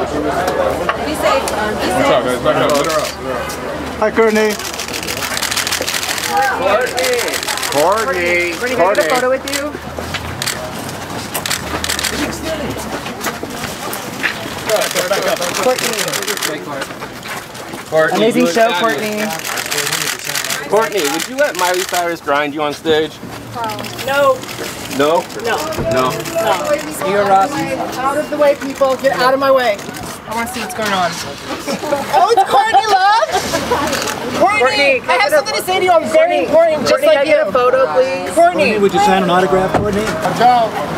Be safe. What's up, guys? Back up. Let her up. Hi, Courtney. Courtney, can I get a photo with you? Courtney. Amazing show, Courtney. Courtney, would you let Miley Cyrus grind you on stage? No. No? No. No. You're out of the way, people. Get out of my way. I want to see what's going on. Oh, it's Courtney Love? Courtney, I have something to say to you. I'm very important, just like you. Can I get a photo, please? Courtney. Would you sign an autograph, Courtney? Go.